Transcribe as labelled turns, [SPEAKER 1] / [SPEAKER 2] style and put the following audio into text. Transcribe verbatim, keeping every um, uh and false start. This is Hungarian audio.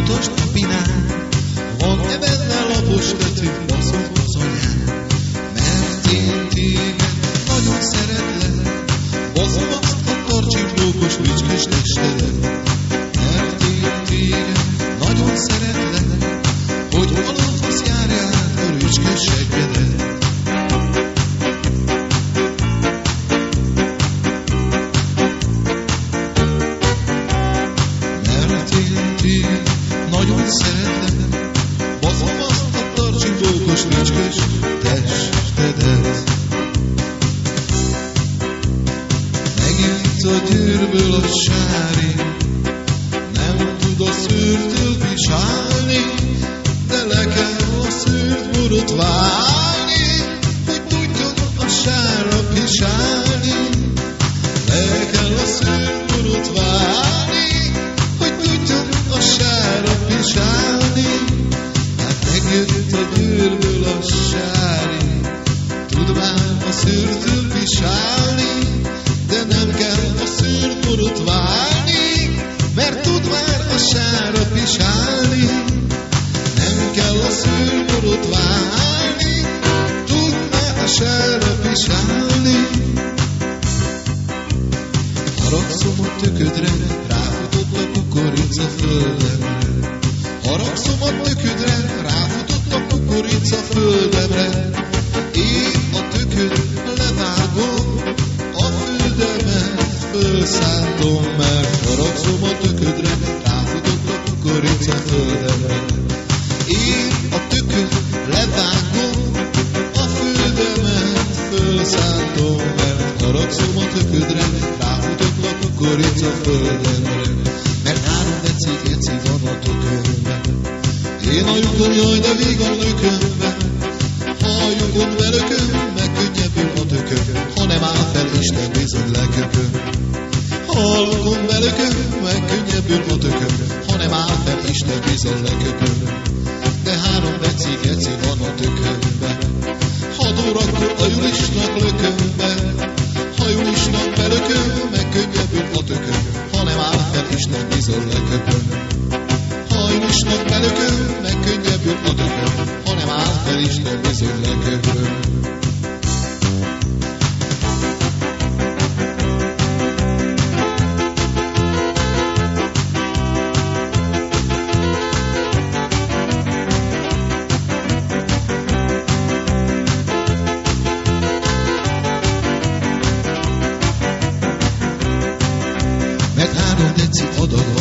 [SPEAKER 1] mutasd a pinát, van-e benne lapos tetű, baszol az anyád. Mert én téged nagyon szeretlek, baszom azt a tarcsiklókos rücskés testedet. Mert én téged nagyon szeretlek, hogy a lófasz járja át a rücskés seggedet. Nagyon szeretem, baszom azt a tarcsiklókos rücskés testedet. Megint a győrből a sári, nem tud a szőrtől pisálni, de le kell a szőrt borotválni, hogy tudjon a sárra pisálni. Le kell a szőrt borotválni, hogy tudjon a sárra pisálni. Hát megjött a győrből a sári, tud már a szőrtől pisálni, de nem kell a szőrt borotválni, mert tud már a sárra pisálni. Nem kell a szőrt borotválni, tud már a sárra pisálni. Haragszom a töködre, ráfutott a kukorica földemre. Haragszom a töködre, ráfutott a kukorica földemre. Én a tököd levágom, a földemet fölszántom, mert haragszom a töködre, ráfutott a kukorica földemre. Én a tököd levágom, a földemet fölszántom, mert haragszom a töködre, ráfutott a kukorica földemre. Mert három deci geci van a tökömben, én a lyukon, jaj, de vígan lökömben. Ha a lyukon belököm, megkönnyebbül a tököm, ha nem áll fel, Isten bizony leköpöm. Ha a lyukon belököm, megkönnyebbül a tököm, ha nem áll fel, Isten bizony leköpöm. De három deci geci van a tökömben, hat órakor a Julisnak lökömben. Ha Julisnak belököm, megkönnyebbül a tököm, ha nem áll fel, Isten bizony leköpöm. Ha Julisnak belököm, megkönnyebbül a tököm, ha nem áll fel, Isten bizony leköpöm. Mert három deci adag